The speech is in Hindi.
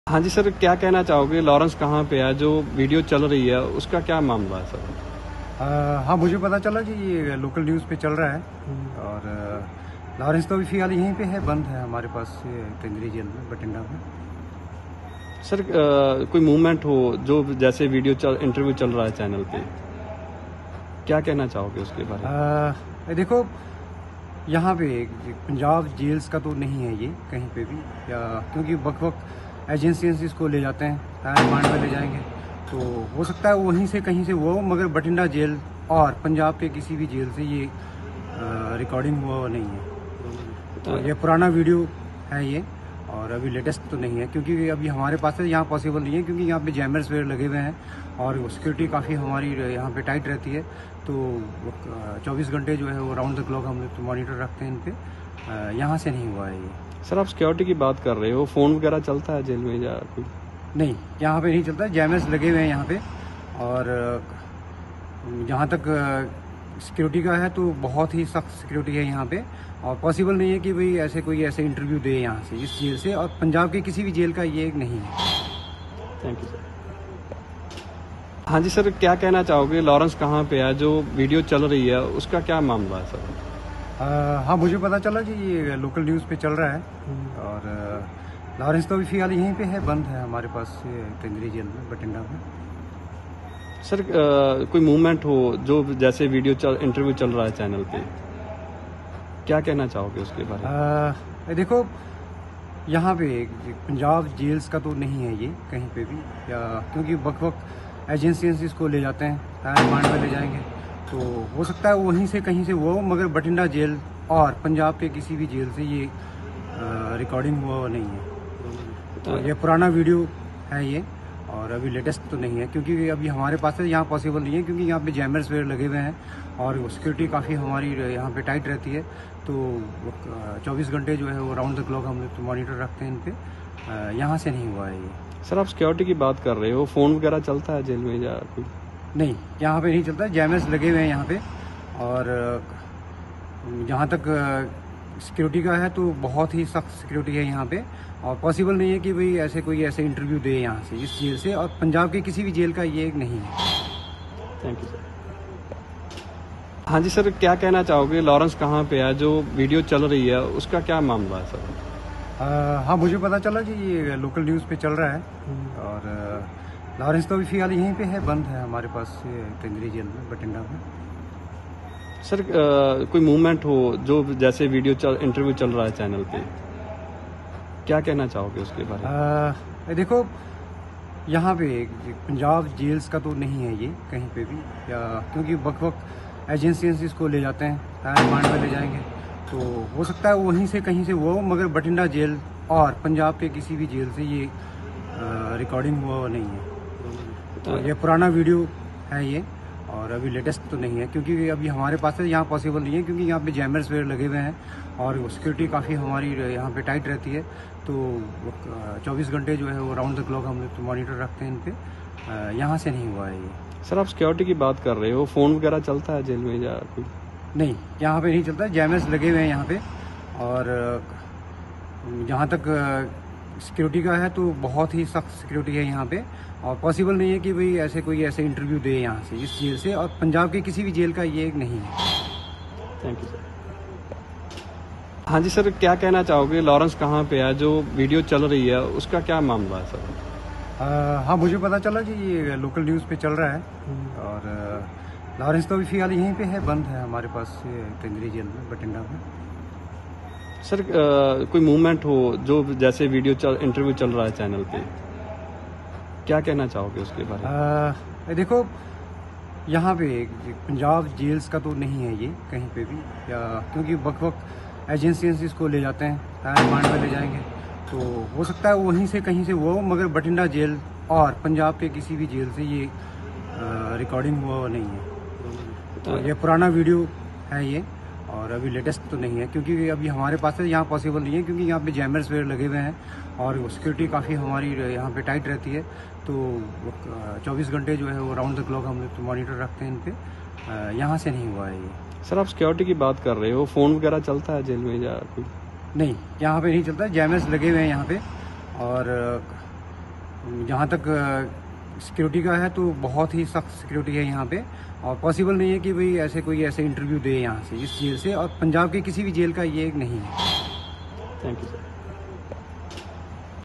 हाँ जी सर, क्या कहना चाहोगे लॉरेंस कहाँ पे है? जो वीडियो चल रही है उसका क्या मामला है सर? हाँ, मुझे पता चला कि ये लोकल न्यूज़ पे चल रहा है और लॉरेंस तो अभी फिलहाल यहीं पे है, बंद है हमारे पास ये केंद्रीय जेल में बठिंडा में। सर कोई मूवमेंट हो जो जैसे इंटरव्यू चल रहा है चैनल पे, क्या कहना चाहोगे उसके बारे में? देखो, यहाँ पे पंजाब जेल्स का तो नहीं है ये कहीं पे भी, या क्योंकि वक्त वक्त एजेंसीज को ले जाते हैं, रिमांड में ले जाएंगे, तो हो सकता है वहीं से कहीं से हुआ हो, मगर बठिंडा जेल और पंजाब के किसी भी जेल से ये रिकॉर्डिंग हुआ नहीं है। तो ये पुराना वीडियो है ये, और अभी लेटेस्ट तो नहीं है, क्योंकि अभी हमारे पास है यहाँ पॉसिबल नहीं है, क्योंकि यहाँ पे जैमर्स वगैरह लगे हुए हैं और सिक्योरिटी काफ़ी हमारी यहाँ पे टाइट रहती है। तो 24 घंटे जो है वो राउंड द क्लॉक हम लोग मॉनिटर रखते हैं इन पे। यहाँ से नहीं हुआ है ये। सर आप सिक्योरिटी की बात कर रहे हो, फ़ोन वगैरह चलता है जेल में या कोई? नहीं, यहाँ पे नहीं चलता, जैमर्स लगे हुए हैं यहाँ पे, और जहाँ तक सिक्योरिटी का है तो बहुत ही सख्त सिक्योरिटी है यहाँ पे, और पॉसिबल नहीं है कि भाई ऐसे इंटरव्यू दे यहाँ से इस जेल से, और पंजाब के किसी भी जेल का ये नहीं है। Thank you sir. हाँ जी सर, क्या कहना चाहोगे लॉरेंस कहाँ पे है? जो वीडियो चल रही है उसका क्या मामला है सर? हाँ, मुझे पता चला कि ये लोकल न्यूज़ पे चल रहा है और लॉरेंस तो अभी फिलहाल यहीं पे है, बंद है हमारे पास ये केंद्रीय जेल में बठिंडा में। सर कोई मूवमेंट हो जो जैसे इंटरव्यू चल रहा है चैनल पे, क्या कहना चाहोगे उसके बारे में? देखो, यहाँ पे पंजाब जेल्स का तो नहीं है ये कहीं पे भी, या क्योंकि वक्त वक्त एजेंसीज को ले जाते हैं, रिमांड में ले जाएंगे, तो हो सकता है वहीं से कहीं से हुआ हो, मगर बठिंडा जेल और पंजाब के किसी भी जेल से ये रिकॉर्डिंग हुआ नहीं है। तो ये पुराना वीडियो है ये, और अभी लेटेस्ट तो नहीं है, क्योंकि अभी हमारे पास है यहाँ पॉसिबल नहीं है, क्योंकि यहाँ पे जैमर्स वगैरह लगे हुए हैं और सिक्योरिटी काफ़ी हमारी यहाँ पे टाइट रहती है। तो 24 घंटे जो है वो राउंड द क्लॉक हम लोग मॉनिटर रखते हैं इन पे। यहाँ से नहीं हुआ है ये। सर आप सिक्योरिटी की बात कर रहे हो, फ़ोन वगैरह चलता है जेल में या कोई? नहीं, यहाँ पे नहीं चलता, जैमर्स लगे हुए हैं यहाँ पे, और जहाँ तक सिक्योरिटी का है तो बहुत ही सख्त सिक्योरिटी है यहाँ पे, और पॉसिबल नहीं है कि भाई ऐसे इंटरव्यू दे यहाँ से इस जेल से, और पंजाब के किसी भी जेल का ये नहीं है। Thank you sir. हाँ जी सर, क्या कहना चाहोगे लॉरेंस कहाँ पे है? जो वीडियो चल रही है उसका क्या मामला है सर? हाँ, मुझे पता चला कि ये लोकल न्यूज़ पे चल रहा है और लॉरेंस तो अभी फिलहाल यहीं पे है, बंद है हमारे पास ये केंद्रीय जेल में बठिंडा में। सर कोई मूवमेंट हो जो जैसे इंटरव्यू चल रहा है चैनल पे, क्या कहना चाहोगे उसके बारे में? देखो, यहाँ पे पंजाब जेल्स का तो नहीं है ये कहीं पे भी, या क्योंकि वक्त वक्त एजेंसीज को ले जाते हैं, रिमांड में ले जाएंगे, तो हो सकता है वहीं से कहीं से हुआ हो, मगर बठिंडा जेल और पंजाब के किसी भी जेल से ये रिकॉर्डिंग हुआ नहीं है। तो ये पुराना वीडियो है ये, और अभी लेटेस्ट तो नहीं है, क्योंकि अभी हमारे पास है यहाँ पॉसिबल नहीं है, क्योंकि यहाँ पे जैमर्स वगैरह लगे हुए हैं और सिक्योरिटी काफ़ी हमारी यहाँ पे टाइट रहती है। तो 24 घंटे जो है वो राउंड द क्लॉक हम लोग मॉनिटर रखते हैं इन पे। यहाँ से नहीं हुआ है ये। सर आप सिक्योरिटी की बात कर रहे हो, फ़ोन वगैरह चलता है जेल में या कोई? नहीं, यहाँ पे नहीं चलता, जैमर्स लगे हुए हैं यहाँ पे, और जहाँ तक सिक्योरिटी का है तो बहुत ही सख्त सिक्योरिटी है यहाँ पे, और पॉसिबल नहीं है कि भाई ऐसे इंटरव्यू दे यहाँ से इस जेल से, और पंजाब के किसी भी जेल का ये नहीं है। Thank you sir. हाँ जी सर, क्या कहना चाहोगे लॉरेंस कहाँ पे है? जो वीडियो चल रही है उसका क्या मामला है सर? हाँ, मुझे पता चला कि ये लोकल न्यूज़ पे चल रहा है और लॉरेंस तो अभी फिलहाल यहीं पे है, बंद है हमारे पास ये केंद्रीय जेल में बठिंडा में। सर कोई मूवमेंट हो जो जैसे इंटरव्यू चल रहा है चैनल पे, क्या कहना चाहोगे उसके बारे में? देखो, यहाँ पे पंजाब जेल्स का तो नहीं है ये कहीं पे भी, या क्योंकि वक्त वक्त एजेंसीज को ले जाते हैं, रिमांड में ले जाएंगे, तो हो सकता है वहीं से कहीं से हुआ हो, मगर बठिंडा जेल और पंजाब के किसी भी जेल से ये रिकॉर्डिंग हुआ नहीं है। तो ये पुराना वीडियो है ये, और अभी लेटेस्ट तो नहीं है, क्योंकि अभी हमारे पास है यहाँ पॉसिबल नहीं है, क्योंकि यहाँ पे जैमर्स वगैरह लगे हुए हैं और सिक्योरिटी काफ़ी हमारी यहाँ पे टाइट रहती है। तो 24 घंटे जो है वो राउंड द क्लॉक हम लोग मॉनिटर रखते हैं इन पे। यहाँ से नहीं हुआ है ये। सर आप सिक्योरिटी की बात कर रहे हो, फ़ोन वगैरह चलता है जेल में या कोई? नहीं, यहाँ पे नहीं चलता, जैमर्स लगे हुए हैं यहाँ पे, और जहाँ तक सिक्योरिटी का है तो बहुत ही सख्त सिक्योरिटी है यहाँ पे, और पॉसिबल नहीं है कि भाई ऐसे इंटरव्यू दे यहाँ से, इस जेल से, और पंजाब के किसी भी जेल का ये नहीं है। Thank you sir.